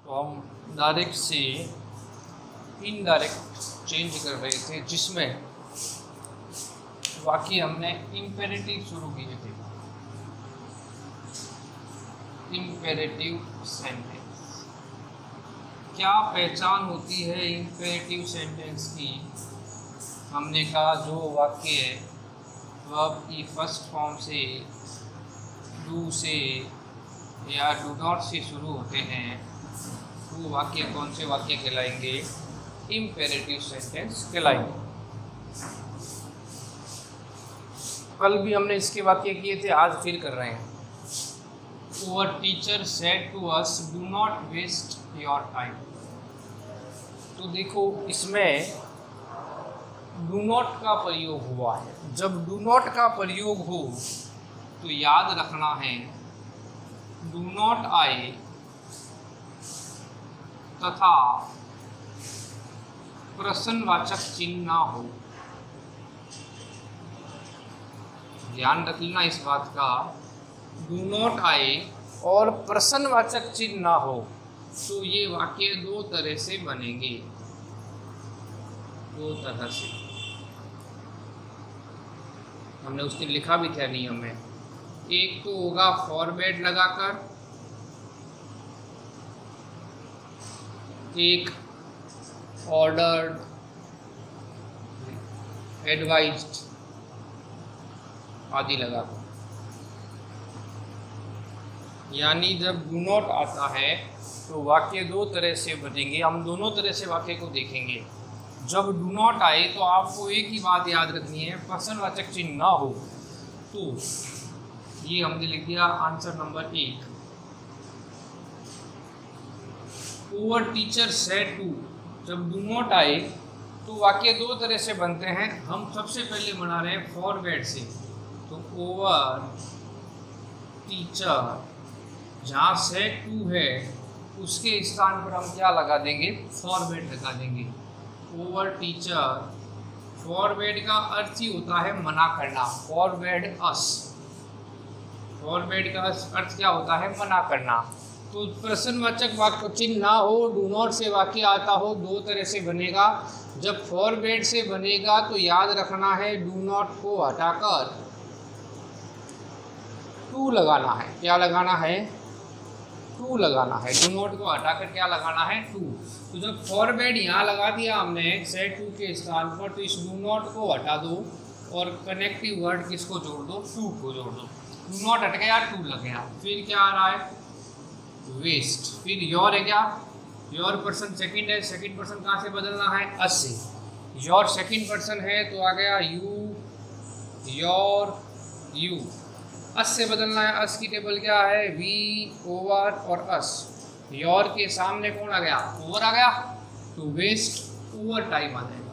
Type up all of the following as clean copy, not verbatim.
तो हम डायरेक्ट से इनडायरेक्ट चेंज कर रहे थे, जिसमें वाक्य हमने इम्पेरेटिव शुरू किए थे। इम्पेरेटिव सेंटेंस, क्या पहचान होती है इम्पेरेटिव सेंटेंस की? हमने कहा जो वाक्य वर्ब की फर्स्ट फॉर्म से, डू से या डू नॉट से शुरू होते हैं, वो वाक्य कौन से वाक्य कहलाएंगे? इम्पेरेटिव सेंटेंस कहलाएंगे। कल भी हमने इसके वाक्य किए थे, आज फिर कर रहे हैं। Our teacher said to us, do not waste your time. तो देखो इसमें डू नॉट का प्रयोग हुआ है। जब डू नॉट का प्रयोग हो तो याद रखना है डू नॉट आए तथा प्रश्नवाचक चिन्ह ना हो। ध्यान रख लेना इस बात का, डू नॉट आए और प्रश्नवाचक चिन्ह ना हो तो ये वाक्य दो तरह से बनेंगे, दो तरह से। हमने उस दिन लिखा भी था नियम में। एक तो होगा फॉरवर्ड लगाकर, एक ऑर्डर्ड, एडवाइज्ड आदि लगाकर। यानी जब डू नॉट आता है तो वाक्य दो तरह से बनेंगे। हम दोनों तरह से वाक्य को देखेंगे। जब डू नॉट आए तो आपको एक ही बात याद रखनी है, प्रश्नवाचक चिन्ह ना हो। तो ये हमने लिख दिया answer number 1। Our teacher said to, जब डू नॉट आए तो वाक्य दो तरह से बनते हैं। हम सबसे पहले बना रहे हैं फॉरवर्ड से। तो ओवर टीचर, जहाँ सेड टू है उसके स्थान पर हम क्या लगा देंगे? फॉरवर्ड लगा देंगे। ओवर टीचर, फॉरवर्ड का अर्थ ही होता है मना करना। फॉरवर्ड अस, फॉरवर्ड का अर्थ क्या होता है? मना करना। तो प्रश्नवाचक वाक्य चिन्ह ना हो, डू नॉट से वाक्य आता हो, दो तरह से बनेगा। जब फॉरवर्ड से बनेगा तो याद रखना है डू नॉट को हटाकर टू लगाना है। क्या लगाना है? टू लगाना है। डू नॉट को हटाकर क्या लगाना है? टू। तो जब फॉरवर्ड यहाँ लगा दिया हमने सेड टू के स्थान पर, तो इस डू नॉट को हटा दो और कनेक्टिव वर्ड किसको जोड़ दो? टू को जोड़ दो। डू नॉट हट गया, टू लग गया। फिर क्या आ रहा है? वेस्ट। फिर योर है क्या? योर पर्सन सेकंड है। सेकंड पर्सन कहाँ से बदलना है? अस से। योर सेकंड पर्सन है तो आ गया यू, योर, यू। अस से बदलना है। अस की टेबल क्या है? वी, ओवर और अस। योर के सामने कौन आ गया? ओवर आ गया। तो वेस्ट, ओवर टाइम आ जाएगा।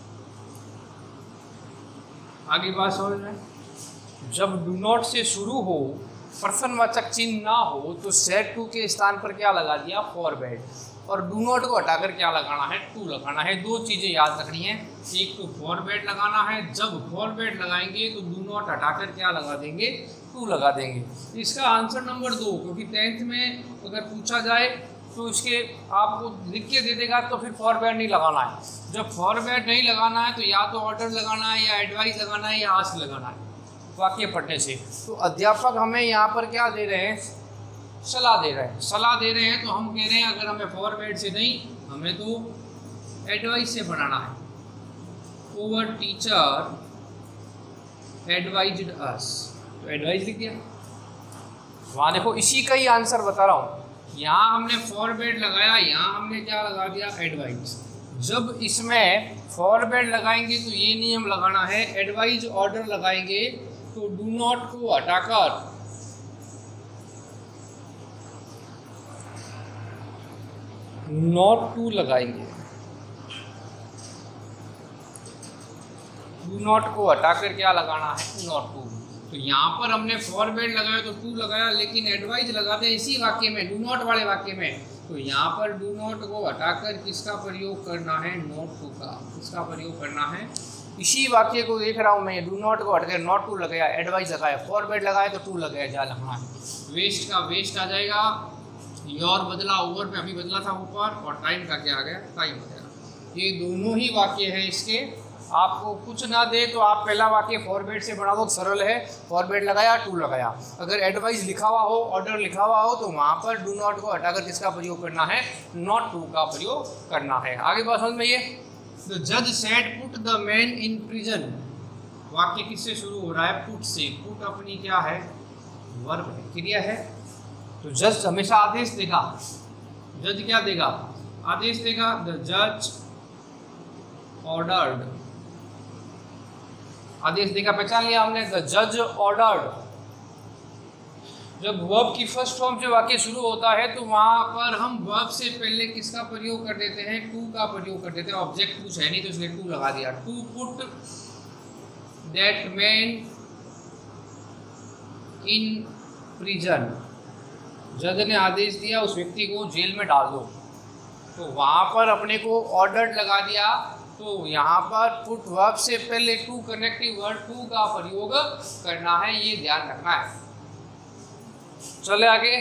आगे बात समझ में? जब डू नॉट से शुरू हो, प्रश्नवाचक चिन्ह ना हो, तो सेड टू के स्थान पर क्या लगा दिया? फॉरवर्ड। और डू नॉट को हटाकर क्या लगाना है? टू लगाना है। दो चीज़ें याद रखनी है। एक तो फॉरवर्ड लगाना है। जब फॉरवर्ड लगाएंगे तो डू नॉट हटाकर क्या लगा देंगे? टू लगा देंगे। इसका आंसर नंबर 2, क्योंकि 10th में अगर पूछा जाए तो इसके आपको लिख के दे देगा, तो फिर फॉरवर्ड नहीं लगाना है। जब फॉरवर्ड नहीं लगाना है तो या तो ऑर्डर लगाना है, या एडवाइस लगाना है, या आस्क लगाना है वाक्य पढ़ने से। तो अध्यापक हमें यहाँ पर क्या दे रहे हैं? सलाह दे रहे हैं। सलाह दे रहे हैं तो हम कह रहे हैं अगर हमें फॉरवर्ड से नहीं, हमें तो एडवाइस से बनाना है। ओवर टीचर एडवाइज्ड अस, तो एडवाइस लिख दिया। वहाँ देखो इसी का ही आंसर बता रहा हूँ। यहाँ हमने फॉरवर्ड लगाया, यहाँ हमने क्या लगा दिया? एडवाइस। जब इसमें फॉरवर्ड लगाएंगे तो ये नियम लगाना है, एडवाइज ऑर्डर लगाएंगे तो डू नॉट को हटाकर नॉट टू लगाएंगे। डू नॉट को हटाकर क्या लगाना है? Not to. तो यहाँ पर हमने फॉरवर्ड लगाया तो टू लगाया, लेकिन एडवाइज लगाते हैं इसी वाक्य में, डू नॉट वाले वाक्य में। तो यहाँ पर डू नॉट को हटाकर किसका प्रयोग करना है? नॉट टू का। किसका प्रयोग करना है? इसी वाक्य को देख रहा हूँ मैं, डू नॉट को हटकर नॉट टू लगाया, एडवाइज लगाया, फॉरवर्ड लगाया तो टू लगाया, जहाँ लगना है। वेस्ट का वेस्ट आ जाएगा, योर बदला ओवर पे अभी बदला था ऊपर, और टाइम का क्या आ गया, टाइम आ गया। ये दोनों ही वाक्य है इसके। आपको कुछ ना दे तो आप पहला वाक्य फॉरवर्ड से बना दो, सरल है। फॉरवर्ड लगाया, टू लगाया। अगर एडवाइस लिखा हुआ हो, ऑर्डर लिखा हुआ हो, तो वहाँ पर डू नॉट को हटाकर किसका प्रयोग करना है, नॉट टू का प्रयोग करना है। आगे बात समझ में। ये द जज said put the man in prison. वाक्य किससे शुरू हो रहा है, पुट से। पुट अपनी क्या है, वर्ब है, क्रिया है। तो जज हमेशा आदेश देगा। जज क्या देगा, आदेश देगा। द जज ऑर्डर्ड, आदेश देगा, पहचान लिया हमने। द जज ऑर्डर्ड। जब वर्ब की फर्स्ट फॉर्म से वाक्य शुरू होता है तो वहां पर हम वर्ब से पहले किसका प्रयोग कर देते हैं, टू का प्रयोग कर देते हैं। ऑब्जेक्ट कुछ है नहीं तो इसलिए टू लगा दिया। To put that man in prison. जज ने आदेश दिया उस व्यक्ति को जेल में डाल दो, तो वहां पर अपने को ऑर्डर्ड लगा दिया। तो यहाँ पर पुट वर्ब से पहले टू कनेक्टिव वर्ड टू का प्रयोग करना है, ये ध्यान रखना है। चले आगे।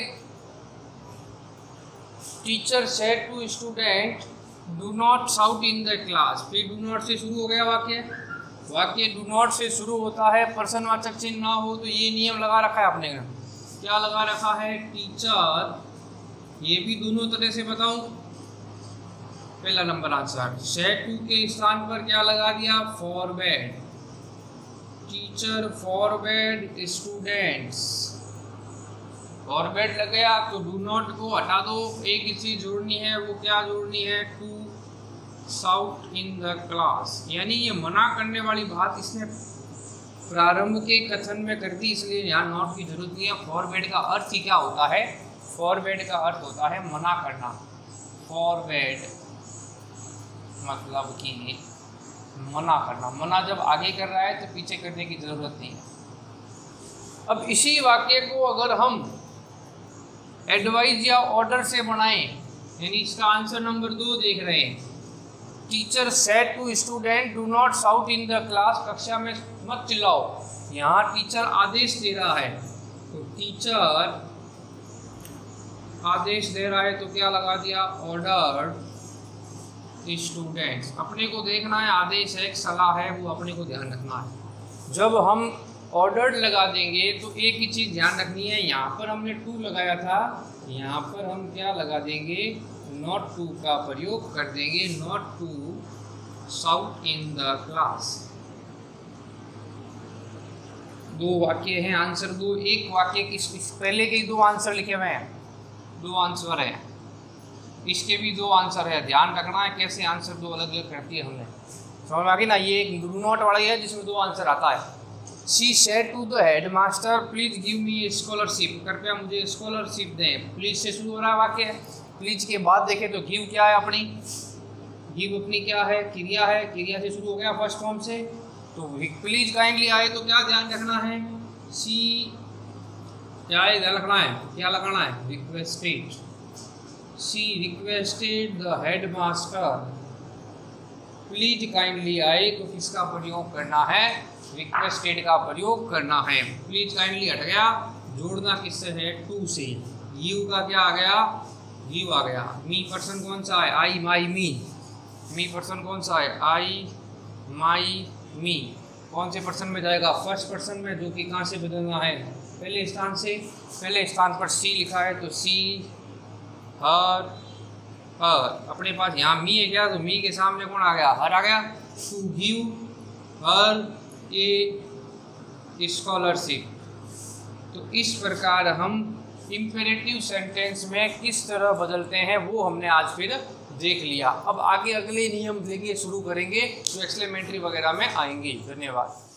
Teacher said to student do not shout in the class. फिर डू नॉट से शुरू हो गया वाक्य। वाक्य डू नॉट से शुरू होता है, पर्सनवाचक चिन्ह ना हो तो ये नियम लगा रखा है आपने। क्या लगा रखा है, टीचर। ये भी दोनों तरह से बताऊं। पहला नंबर आंसर, सेड टू के स्थान पर क्या लगा दिया, forward. Teacher forward students. Forward लग गया तो डू नॉट को हटा दो। एक ही चीज जोड़नी है, वो क्या जोड़नी है, to shout in the class. यानी ये मना करने वाली बात इसने प्रारंभ के कथन में कर दी, इसलिए यहाँ नॉट की जरूरत नहीं है। फॉरवर्ड का अर्थ ही क्या होता है, फॉरवर्ड का अर्थ होता है मना करना। फॉरवर्ड मतलब कि मना करना। मना जब आगे कर रहा है तो पीछे करने की जरूरत नहीं है। अब इसी वाक्य को अगर हम एडवाइस या ऑर्डर से बनाएं, यानी इसका आंसर नंबर 2 देख रहे हैं। Teacher said to student do not shout in the class. कक्षा में मत चिल्लाओ। यहाँ टीचर आदेश दे रहा है, तो टीचर आदेश दे रहा है तो क्या लगा दिया, ऑर्डर स्टूडेंट्स। अपने को देखना है, आदेश है, एक सलाह है, वो अपने को ध्यान रखना है। जब हम ऑर्डर्ड लगा देंगे तो एक ही चीज़ ध्यान रखनी है, यहाँ पर हमने टू लगाया था, यहाँ पर हम क्या लगा देंगे, नॉट टू का प्रयोग कर देंगे। Not to shout in the class. दो वाक्य हैं, आंसर दो। एक वाक्य की पहले के 2 आंसर लिखे हुए हैं, 2 आंसर हैं, इसके भी 2 आंसर है। ध्यान रखना है कैसे आंसर 2 अलग अलग करती है हमने, समझ में आ गई ना। ये एक डू नॉट वाला है जिसमें 2 आंसर आता है। She said to the head master please give me scholarship. कृपया मुझे स्कॉलरशिप दें। प्लीज से शुरू हो रहा है वाक्य। प्लीज के बाद देखें तो गिव क्या है अपनी, गिव अपनी क्या है, क्रिया है। क्रिया से शुरू हो गया फर्स्ट फॉर्म से। तो प्लीज काइंडली आए तो क्या ध्यान रखना है, सी क्या है, ध्यान रखना है, क्या लगाना है, requested. She requested the head master. Please kindly आए तो किसका प्रयोग करना है, रिक्वेस्टेड का प्रयोग करना है। प्लीज काइंडली हट गया, जोड़ना किससे है, टू से। यू का क्या आ गया, यू आ गया। मी पर्सन कौन सा है, आई माई मी। मी पर्सन कौन सा है, आई माई मी। कौन से पर्सन में जाएगा, फर्स्ट पर्सन में, जो कि कहाँ से बदलना है, पहले स्थान से। पहले स्थान पर सी लिखा है तो सी, हर, हर। अपने पास यहाँ मी है क्या, तो मी के सामने कौन आ गया, हर आ गया। To give her a scholarship. तो इस प्रकार हम इंपेरेटिव सेंटेंस में किस तरह बदलते हैं वो हमने आज फिर देख लिया। अब आगे अगले नियम देखिए शुरू करेंगे जो एक्सक्लेमेटरी वगैरह में आएंगे। धन्यवाद।